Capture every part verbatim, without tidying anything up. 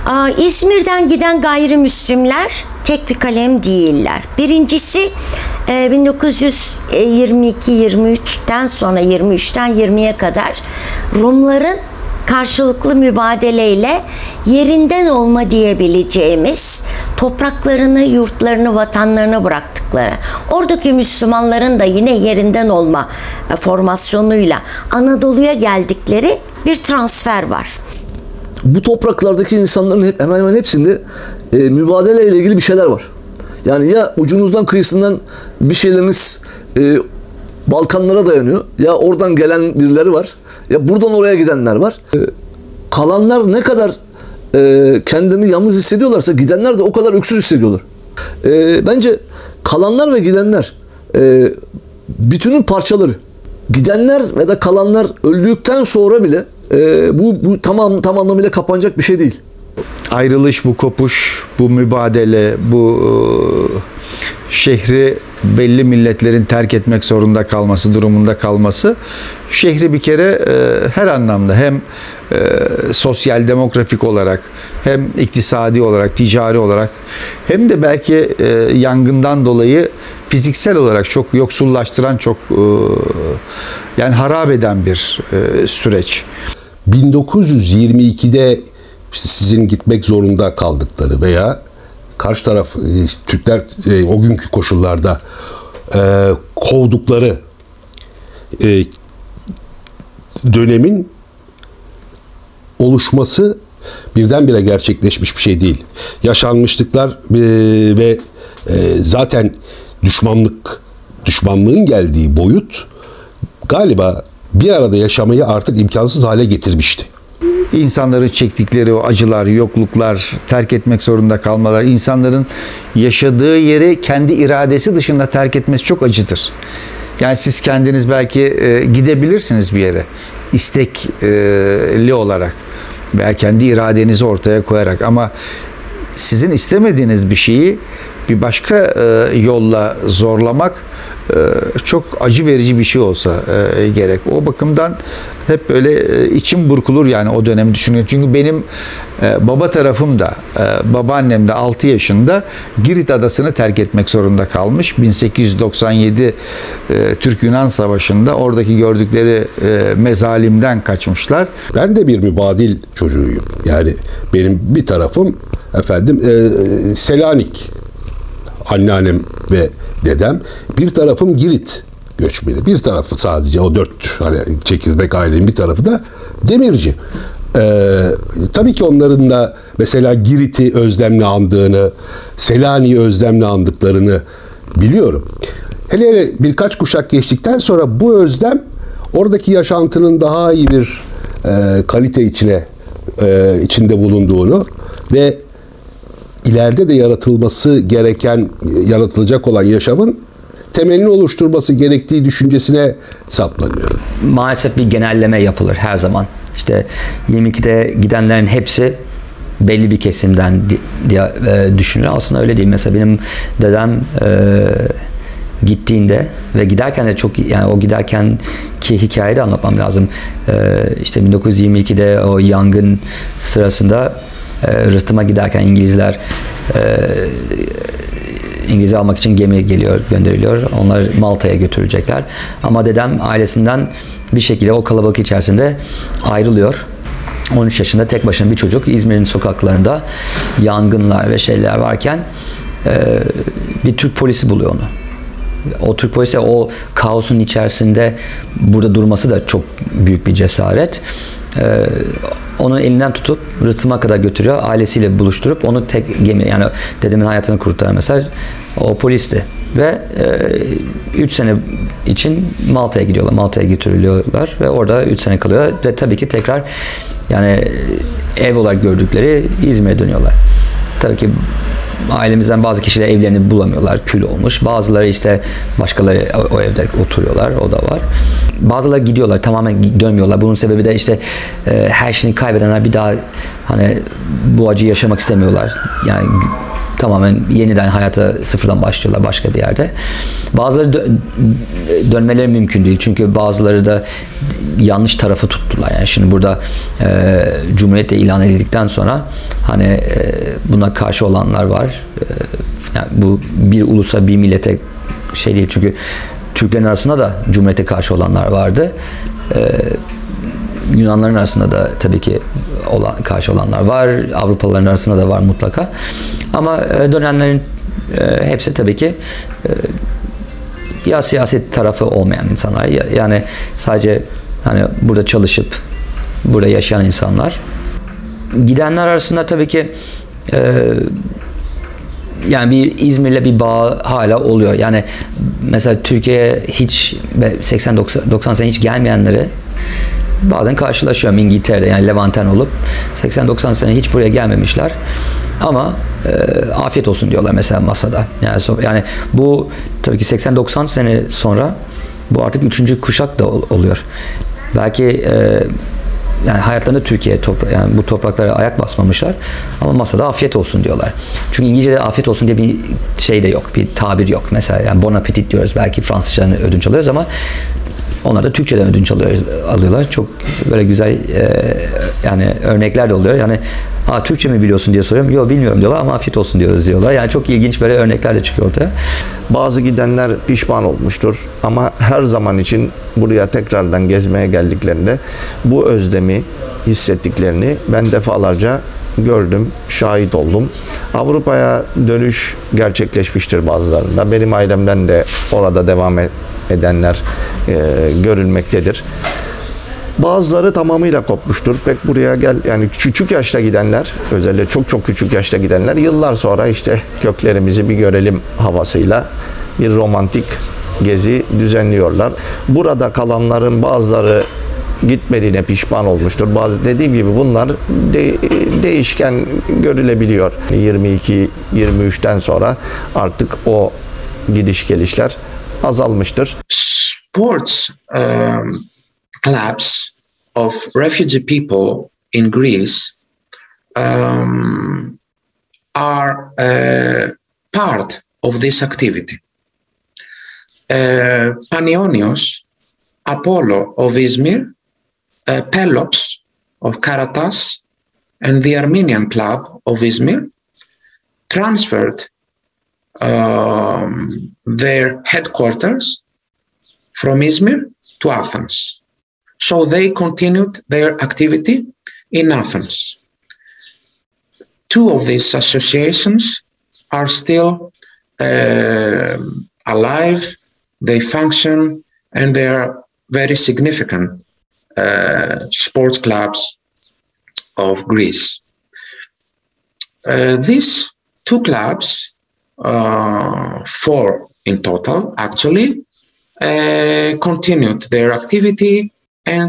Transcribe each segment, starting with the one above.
İzmir'den giden gayrimüslimler tek bir kalem değiller. Birincisi bin dokuz yüz yirmi iki yirmi üçten sonra yirmi üçten yirmiye kadar Rumların karşılıklı mübadeleyle yerinden olma diyebileceğimiz topraklarını, yurtlarını, vatanlarını bıraktıkları, oradaki Müslümanların da yine yerinden olma formasyonuyla Anadolu'ya geldikleri bir transfer var. Bu topraklardaki insanların hep, hemen hemen hepsinde e, mübadele ile ilgili bir şeyler var. Yani ya ucunuzdan kıyısından bir şeyleriniz e, Balkanlara dayanıyor, ya oradan gelen birileri var, ya buradan oraya gidenler var. E, kalanlar ne kadar e, kendini yalnız hissediyorlarsa gidenler de o kadar öksüz hissediyorlar. E, bence kalanlar ve gidenler e, bütünün parçaları. Gidenler ve de kalanlar öldükten sonra bile e, bu, bu tamam tam anlamıyla kapanacak bir şey değil. Ayrılış, bu kopuş, bu mübadele, bu e, şehri belli milletlerin terk etmek zorunda kalması, durumunda kalması, şehri bir kere e, her anlamda hem e, sosyal demografik olarak, hem iktisadi olarak, ticari olarak, hem de belki e, yangından dolayı fiziksel olarak çok yoksullaştıran, çok e, yani harap eden bir e, süreç. bin dokuz yüz yirmi ikide işte sizin gitmek zorunda kaldıkları veya karşı taraf işte Türkler e, o günkü koşullarda e, kovdukları e, dönemin oluşması birdenbire gerçekleşmiş bir şey değil. Yaşanmışlıklar e, ve e, zaten düşmanlık, düşmanlığın geldiği boyut galiba bir arada yaşamayı artık imkansız hale getirmişti. İnsanların çektikleri o acılar, yokluklar, terk etmek zorunda kalmalar, insanların yaşadığı yeri kendi iradesi dışında terk etmesi çok acıdır. Yani siz kendiniz belki e, gidebilirsiniz bir yere, istekli olarak veya kendi iradenizi ortaya koyarak, ama sizin istemediğiniz bir şeyi bir başka e, yolla zorlamak e, çok acı verici bir şey olsa e, gerek. O bakımdan hep böyle e, içim burkulur yani o dönemi düşünüyorum. Çünkü benim e, baba tarafım da, e, babaannem de altı yaşında Girit Adası'nı terk etmek zorunda kalmış. bin sekiz yüz doksan yedi e, Türk-Yunan Savaşı'nda oradaki gördükleri e, mezalimden kaçmışlar. Ben de bir mübadil çocuğuyum. Yani benim bir tarafım efendim e, Selanik, anneannem ve dedem, bir tarafım Girit göçmeni, bir tarafı sadece o dört hani çekirdek ailenin bir tarafı da Demirci. Ee, tabii ki onların da mesela Girit'i özlemle andığını, Selanik'i özlemle andıklarını biliyorum. Hele hele birkaç kuşak geçtikten sonra bu özlem oradaki yaşantının daha iyi bir e, kalite içine e, içinde bulunduğunu ve ileride de yaratılması gereken, yaratılacak olan yaşamın temelini oluşturması gerektiği düşüncesine saplanıyor. Maalesef bir genelleme yapılır her zaman. İşte yirmi ikide gidenlerin hepsi belli bir kesimden diye düşünülür. Aslında öyle değil. Mesela benim dedem e, gittiğinde ve giderken de çok, yani o giderken ki hikayeyi de anlatmam lazım. E, işte bin dokuz yüz yirmi ikide o yangın sırasında e, rıhtıma giderken İngilizler e, İngilizce almak için gemi geliyor, gönderiliyor. Onlar Malta'ya götürecekler. Ama dedem ailesinden bir şekilde o kalabalık içerisinde ayrılıyor. on üç yaşında tek başına bir çocuk İzmir'in sokaklarında yangınlar ve şeyler varken e, bir Türk polisi buluyor onu. O Türk polisi o kaosun içerisinde burada durması da çok büyük bir cesaret. E, Onun elinden tutup rıhtıma kadar götürüyor. Ailesiyle buluşturup onu tek gemi, yani dedemin hayatını kurtaran mesela o polisti. Ve üç sene için Malta'ya gidiyorlar. Malta'ya götürülüyorlar ve orada üç sene kalıyor. Ve tabii ki tekrar yani ev olarak gördükleri İzmir'e dönüyorlar. Tabii ki ailemizden bazı kişiler evlerini bulamıyorlar, kül olmuş. Bazıları işte başkaları o evde oturuyorlar, o da var. Bazıları gidiyorlar, tamamen dönmüyorlar. Bunun sebebi de işte e, her şeyini kaybedenler bir daha hani bu acıyı yaşamak istemiyorlar. Yani tamamen yeniden hayata sıfırdan başlıyorlar başka bir yerde. Bazıları dö dönmeleri mümkün değil. Çünkü bazıları da yanlış tarafı tuttular. Yani şimdi burada e, Cumhuriyet ilan edildikten sonra hani e, buna karşı olanlar var. E, yani bu bir ulusa, bir millete şey değil. Çünkü Türklerin arasında da Cumhuriyet'e karşı olanlar vardı. E, Yunanların arasında da tabii ki olan, karşı olanlar var. Avrupalıların arasında da var mutlaka. Ama e, dönenlerin e, hepsi tabii ki e, ya siyaset tarafı olmayan insanlar. Ya, yani sadece hani burada çalışıp burada yaşayan insanlar. Gidenler arasında tabii ki e, yani bir İzmir'le bir bağ hala oluyor. Yani mesela Türkiye'ye hiç seksen doksan sene hiç gelmeyenleri bazen karşılaşıyorum İngiltere'de, yani Levanten olup seksen doksan sene hiç buraya gelmemişler ama e, afiyet olsun diyorlar mesela masada. Yani, so, yani bu tabii ki seksen doksan sene sonra bu artık üçüncü kuşak da ol, oluyor. Belki e, yani hayatlarında Türkiye topra yani bu topraklara ayak basmamışlar ama masada afiyet olsun diyorlar. Çünkü İngilizce'de afiyet olsun diye bir şey de yok, bir tabir yok. Mesela yani bon appetit diyoruz, belki Fransızcadan ödünç alıyoruz ama onlar da Türkçeden ödünç alıyor, alıyorlar. Çok böyle güzel e, yani örnekler de oluyor. Yani Aa, Türkçe mi biliyorsun diye soruyorum. Yok bilmiyorum diyorlar ama afiyet olsun diyoruz diyorlar. Yani çok ilginç böyle örnekler de çıkıyor ortaya. Bazı gidenler pişman olmuştur ama her zaman için buraya tekrardan gezmeye geldiklerinde bu özlemi hissettiklerini ben defalarca gördüm, şahit oldum. Avrupa'ya dönüş gerçekleşmiştir bazılarında. Benim ailemden de orada devam edenler e, görülmektedir. Bazıları tamamıyla kopmuştur. Pek buraya gel yani küçük yaşta gidenler, özellikle çok çok küçük yaşta gidenler yıllar sonra işte köklerimizi bir görelim havasıyla bir romantik gezi düzenliyorlar. Burada kalanların bazıları gitmediğine pişman olmuştur. Bazı dediğim gibi bunlar de, değişken görülebiliyor. yirmi iki yirmi üçten sonra artık o gidiş gelişler azalmıştır. Sports um, clubs of refugee people in Greece um, are uh, part of this activity. Uh, Panionios, Apollo of Izmir, uh, Pelops of Karatas, and the Armenian Club of Izmir transferred um, their headquarters from Izmir to Athens. So they continued their activity in Athens. Two of these associations are still uh, alive, they function, and they are very significant uh, sports clubs of Greece. Uh, these two clubs, uh, four in total actually, uh, continued their activity, and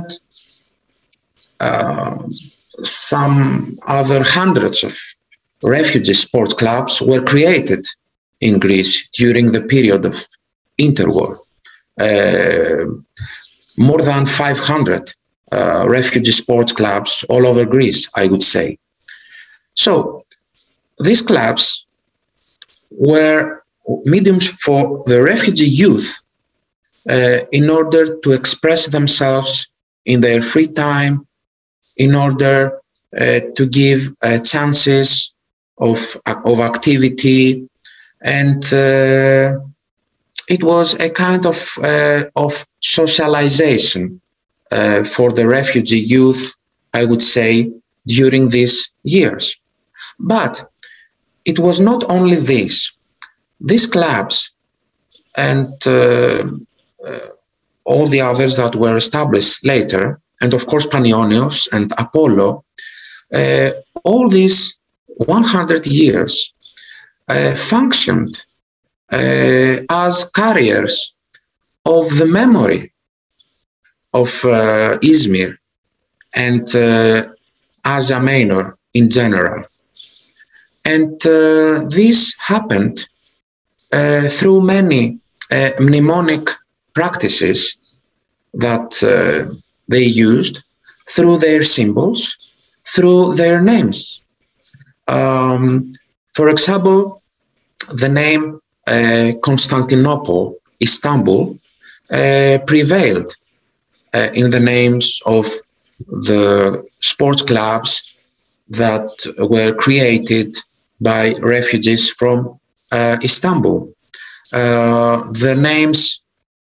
uh, some other hundreds of refugee sports clubs were created in Greece during the period of interwar. Uh, more than five hundred uh, refugee sports clubs all over Greece, I would say. So these clubs were mediums for the refugee youth uh, in order to express themselves in their free time, in order uh, to give uh, chances of, of activity, and uh, it was a kind of, uh, of socialization uh, for the refugee youth, I would say, during these years. But it was not only this. These clubs and uh, uh, all the others that were established later, and of course Panionios and Apollo, uh, all these one hundred years uh, functioned uh, as carriers of the memory of uh, Izmir and uh, Asia Minor in general. And uh, this happened uh, through many uh, mnemonic practices that uh, they used, through their symbols, through their names. Um, For example, the name uh, Constantinople, Istanbul, uh, prevailed uh, in the names of the sports clubs that were created by refugees from uh, Istanbul. Uh, the names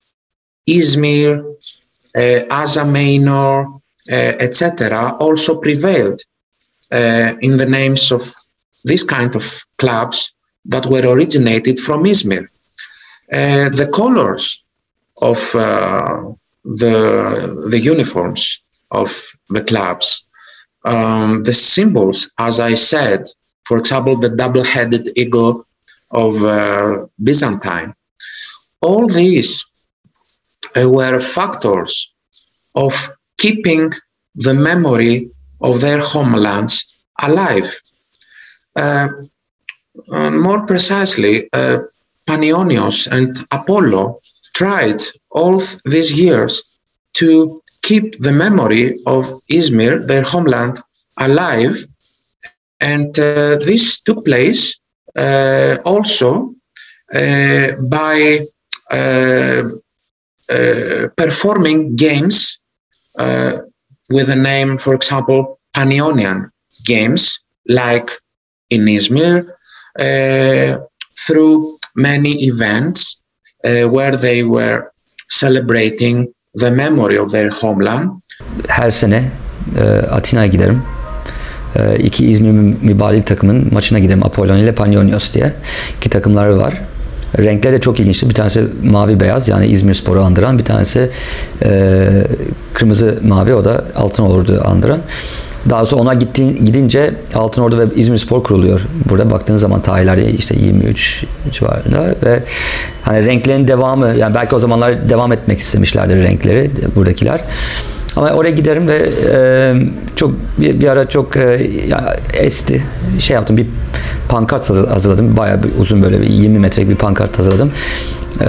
Izmir, uh, Asa Minor, uh, et cetera also prevailed uh, in the names of this kind of clubs that were originated from Izmir. Uh, the colors of uh, the, the uniforms of the clubs, um, the symbols, as I said, for example, the double-headed eagle of uh, Byzantine, all these uh, were factors of keeping the memory of their homelands alive. Uh, uh, more precisely, uh, Panionios and Apollo tried all these years to keep the memory of Izmir, their homeland, alive. And uh, this took place uh, also uh, by uh, uh, performing games uh, with the name, for example, Panionian games, like in Izmir, uh, through many events uh, where they were celebrating the memory of their homeland. Her sene e, Atina'ya giderim. E, iki İzmir Mübadil takımın maçına giderim. Apollon ile Panionios diye. İki takımları var. Renkleri de çok ilginçti. Bir tanesi mavi beyaz, yani İzmirspor'u andıran. Bir tanesi e, kırmızı mavi, o da Altınordu'yu andıran. Daha sonra ona gitti, gidince Altınordu ve İzmirspor kuruluyor. Burada baktığınız zaman tarihlerde işte yirmi üç civarında ve hani renklerin devamı, yani belki o zamanlar devam etmek istemişlerdir renkleri buradakiler. Ama oraya giderim ve e, çok bir, bir ara çok e, ya, esti. Şey yaptım, bir pankart hazırladım. Bayağı bir uzun, böyle bir yirmi metrelik bir pankart hazırladım. E,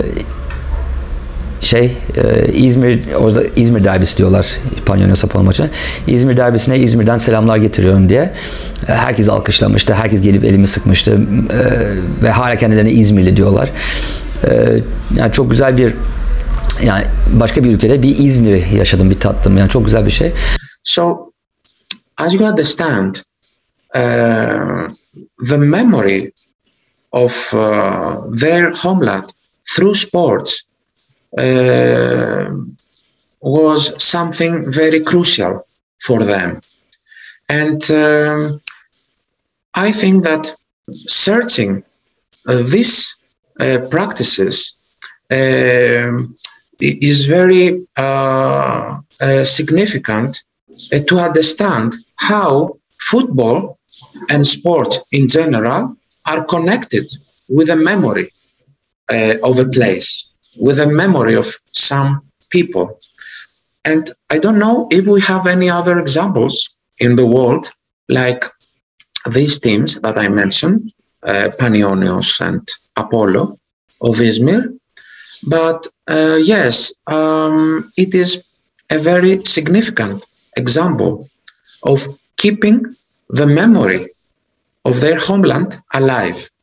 şey e, İzmir, orada İzmir derbisi diyorlar Panionios Apollo maçı. İzmir derbisine İzmir'den selamlar getiriyorum diye. Herkes alkışlamıştı. Herkes gelip elimi sıkmıştı. E, ve hala kendilerine İzmirli diyorlar. E, yani çok güzel bir, yani başka bir ülkede bir İzmir'i yaşadım, bir tattım. Yani çok güzel bir şey. So, as you understand, uh, the memory of uh, their homeland through sports uh, was something very crucial for them. And um, I think that searching uh, these uh, practices uh, is very uh, uh, significant uh, to understand how football and sport in general are connected with a memory uh, of a place, with a memory of some people. And I don't know if we have any other examples in the world like these teams that I mentioned, uh, Panionios and Apollo of Izmir. But uh, yes, um, it is a very significant example of keeping the memory of their homeland alive.